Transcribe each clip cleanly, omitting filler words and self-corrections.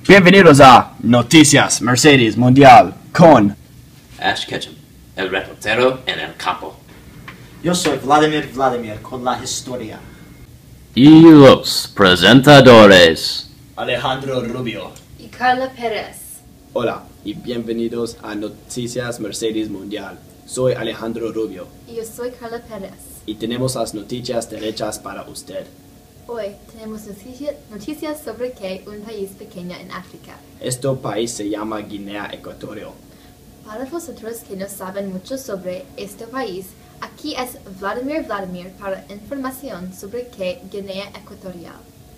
Bienvenidos a Noticias Mercedes Mundial con Ash Ketchum, el reportero en el campo. Yo soy Vladimir con la historia. Y los presentadores, Alejandro Rubio. Y Carla Pérez. Hola y bienvenidos a Noticias Mercedes Mundial. Soy Alejandro Rubio Y yo soy Carla Pérez. y tenemos las noticias derechas para usted. Hoy tenemos noticias sobre que un país pequeño en África. Este país se llama Guinea Ecuatorial. Para vosotros que no saben mucho sobre este país, aquí es Vladimir para información sobre que Guinea Ecuatorial.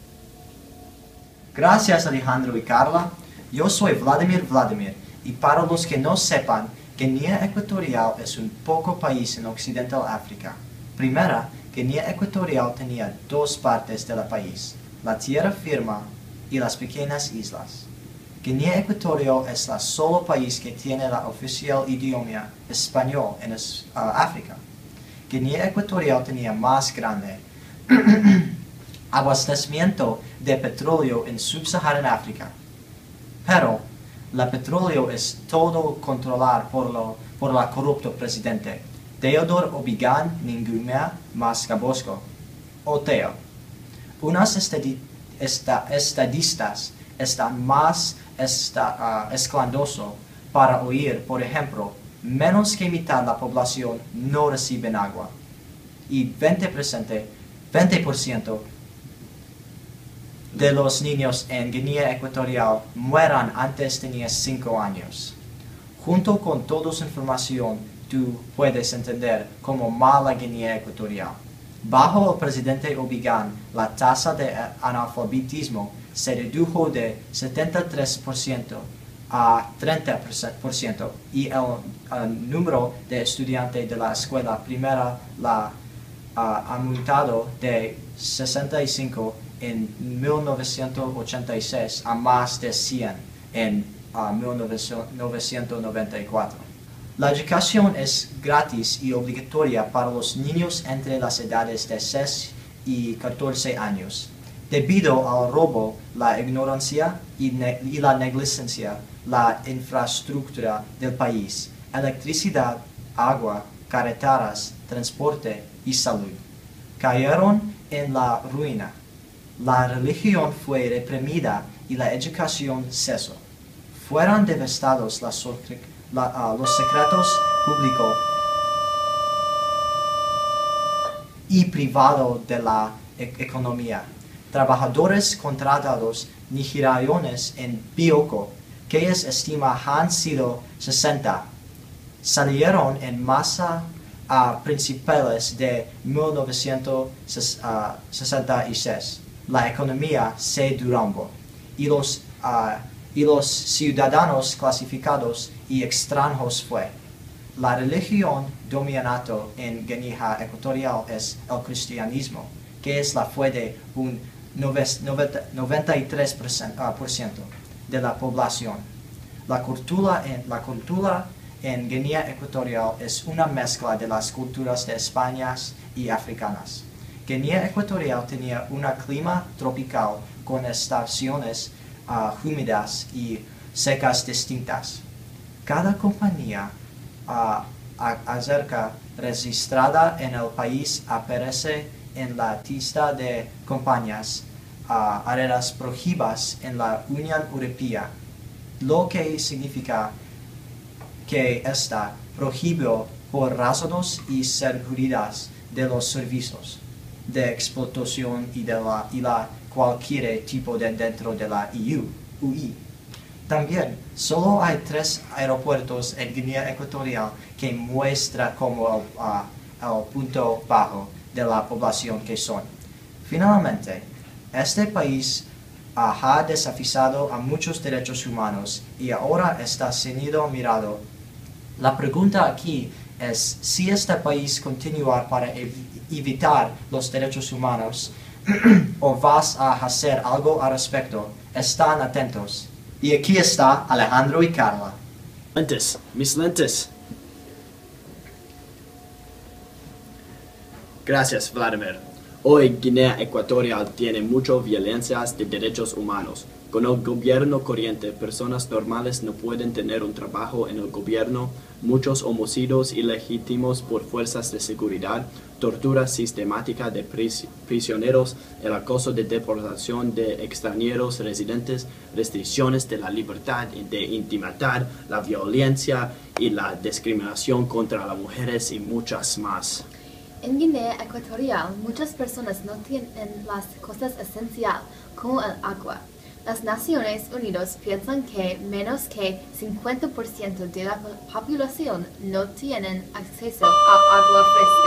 Gracias Alejandro y Carla. Yo soy Vladimir y para los que no sepan, Guinea Ecuatorial es un poco país en Occidental África. Primera, Guinea Ecuatorial tenía dos partes del país, la tierra firme y las pequeñas islas. Guinea Ecuatorial es el solo país que tiene la oficial idioma español en África. Guinea Ecuatorial tenía más grande abastecimiento de petróleo en Sub-Saharan África. Pero el petróleo es todo controlado por la corrupto presidente Theodore Obiang Nguema Mascabosco, o Theo. Unas estadistas están más escandaloso para oír, por ejemplo, menos que mitad de la población no reciben agua y 20% de los niños en Guinea Ecuatorial mueran antes de 5 años. Junto con toda esa información, tú puedes entender cómo mala Guinea Ecuatorial. Bajo el presidente Obiang, la tasa de analfabetismo se redujo de 73% a 30% y el número de estudiantes de la escuela primaria ha aumentado de 65 en 1986 a más de 100 en 1994. La educación es gratis y obligatoria para los niños entre las edades de 6 y 14 años. Debido al robo, la ignorancia y la negligencia, la infraestructura del país, electricidad, agua, carreteras, transporte y salud, cayeron en la ruina. La religión fue reprimida y la educación cesó. Fueron devastados los secretos públicos y privados de la economía. Trabajadores contratados nigerianos en Bioko, que es estima han sido 60, salieron en masa a principios de 1966. La economía se derrumbó y los ciudadanos clasificados y extranjeros fue. La religión dominante en Guinea Ecuatorial es el cristianismo, que es la fe de un 93% de la población. La cultura en Guinea Ecuatorial es una mezcla de las culturas de España y africanas. Guinea Ecuatorial tenía un clima tropical con estaciones húmedas y secas distintas. Cada compañía acerca registrada en el país aparece en la lista de compañías aéreas prohibidas en la Unión Europea, lo que significa que está prohibido por razones y seguridad de los servicios de explotación y cualquier tipo dentro de la UI. También, solo hay 3 aeropuertos en Guinea Ecuatorial que muestran como el punto bajo de la población que son. Finalmente, este país ha desafiado a muchos derechos humanos y ahora está siendo mirado. La pregunta aquí es si este país continuará para evitar los derechos humanos o vas a hacer algo al respecto. Están atentos. Y aquí está Alejandro y Carla. Mis lentes. Gracias, Vladimir. Hoy Guinea Ecuatorial tiene muchas violencias de derechos humanos, Con el gobierno corriente, personas normales no pueden tener un trabajo en el gobierno, muchos homicidios ilegítimos por fuerzas de seguridad, tortura sistemática de prisioneros, el acoso de deportación de extranjeros residentes, restricciones de la libertad de intimidad, la violencia y la discriminación contra las mujeres y muchas más. En Guinea Ecuatorial, muchas personas no tienen las cosas esenciales como el agua. Las Naciones Unidas piensan que menos que 50% de la población no tienen acceso a agua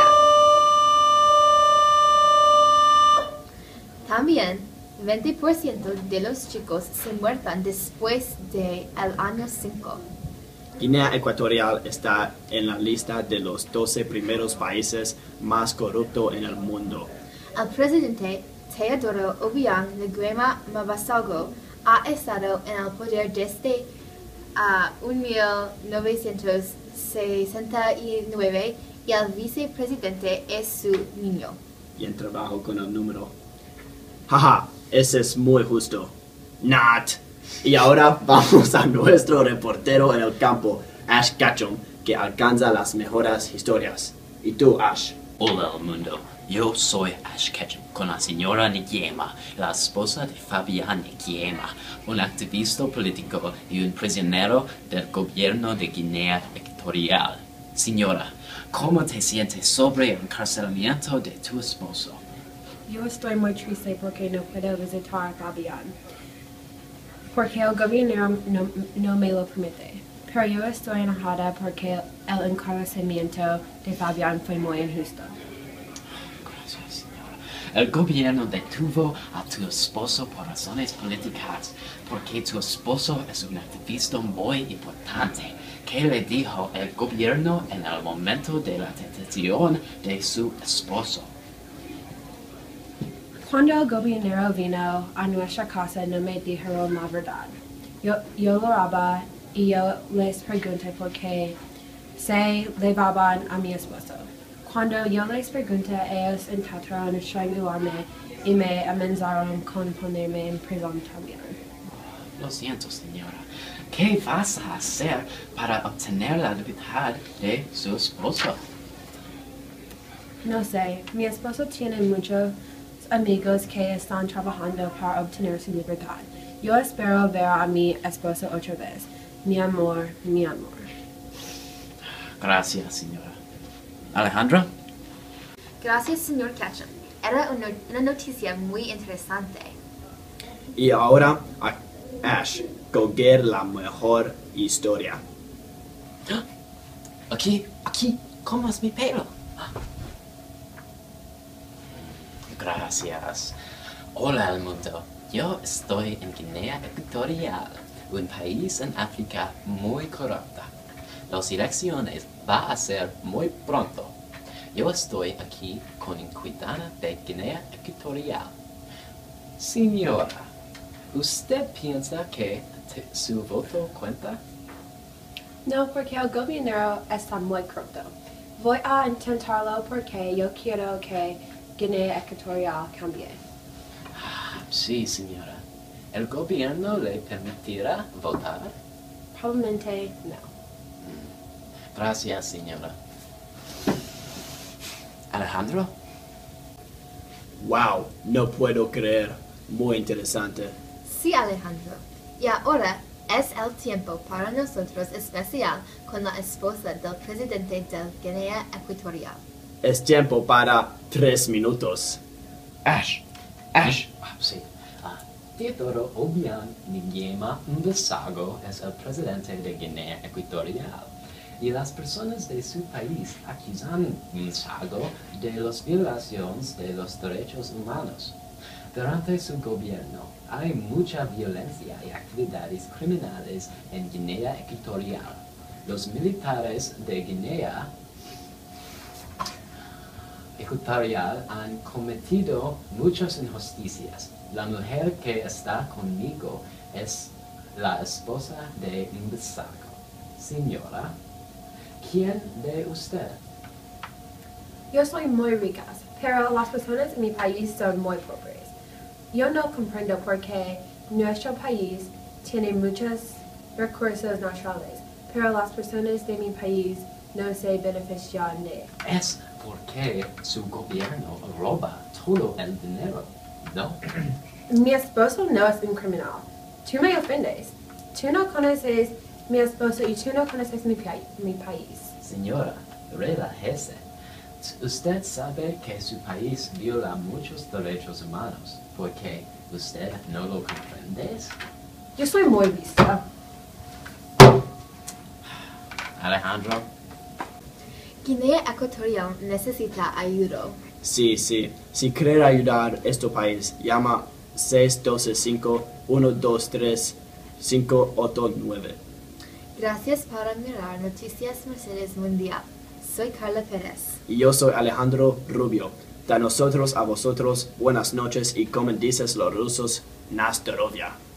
fresca. También, 20% de los chicos se mueren después del año 5. Guinea Ecuatorial está en la lista de los 12 primeros países más corruptos en el mundo. El presidente Teodoro Obiang Nguema Mbasogo ha estado en el poder desde 1969 y el vicepresidente es su niño. Y en trabajo con el número. Jaja, ese es muy justo. Not. Y ahora vamos a nuestro reportero en el campo, Ash Ketchum, que alcanza las mejores historias. ¿Y tú, Ash? Hola al mundo, yo soy Ash Ketchum con la señora Nguema, la esposa de Fabián Nguema, un activista político y un prisionero del gobierno de Guinea Ecuatorial. Señora, ¿cómo te sientes sobre el encarcelamiento de tu esposo? Yo estoy muy triste porque no puedo visitar a Fabián, porque el gobierno no me lo permite. Pero yo estoy enojada porque el encarcelamiento de Fabián fue muy injusto. Gracias, señora. El gobierno detuvo a tu esposo por razones políticas, porque tu esposo es un activista muy importante. ¿Qué le dijo el gobierno en el momento de la detención de su esposo? Cuando el gobernero vino a nuestra casa no me dijeron la verdad. Yo lloraba y yo les pregunté por qué se llevaban a mi esposo. Cuando yo les pregunté, ellos intentaron estrangularme y me amenazaron con ponerme en prisión también. Lo siento, señora. ¿Qué vas a hacer para obtener la libertad de su esposo? No sé, mi esposo tiene muchos amigos que están trabajando para obtener su libertad. Yo espero ver a mi esposo otra vez. Mi amor, mi amor. Gracias, señora. Alejandra? Gracias, señor Ketchum. Era una noticia muy interesante. Y ahora, a Ash, coger la mejor historia. Aquí, ¿cómo es mi pelo? Gracias. Hola al mundo. Yo estoy en Guinea Ecuatorial, un país en África muy corrupta. Las elecciones van a ser muy pronto. Yo estoy aquí con inquilina de Guinea Ecuatorial. Señora, ¿usted piensa que su voto cuenta? No, porque el gobernero está muy corrupto. Voy a intentarlo porque yo quiero que Guinea Ecuatorial cambie. Sí, señora. ¿El gobierno le permitirá votar? Probablemente no. Gracias, señora. Alejandro? Wow, no puedo creer. Muy interesante. Sí, Alejandro. Y ahora es el tiempo para nosotros especial con la esposa del presidente de Guinea Ecuatorial. Es tiempo para 3 minutos. Ash. Sí. Teodoro Obiang Nguema Mbasogo es el presidente de Guinea Ecuatorial. Y las personas de su país acusan a Mbasogo de las violaciones de los derechos humanos. Durante su gobierno hay mucha violencia y actividades criminales en Guinea Ecuatorial. Los militares de Guinea Ecuatorial han cometido muchas injusticias. La mujer que está conmigo es la esposa de Mbasogo. Señora, ¿quién de usted? Yo soy muy rica, pero las personas en mi país son muy pobres. Yo no comprendo por qué Nuestro país tiene muchos recursos naturales, pero las personas de mi país no se benefician de. Es porque su gobierno roba todo el dinero, ¿no? Mi esposo no es un criminal. Tú me ofendes. Tú no conoces mi esposo y tú no conoces mi país. Señora, relájese. Usted sabe que su país viola muchos derechos humanos. ¿Por qué usted no lo comprende? Yo soy muy vista. Alejandro, Guinea Ecuatorial necesita ayuda. Sí, sí. Si quiere ayudar a este país, llama 612-123-589. Gracias por mirar Noticias Mercedes Mundial. Soy Carla Pérez. Y yo soy Alejandro Rubio. De nosotros a vosotros, buenas noches y como dicen los rusos, na zdrovia.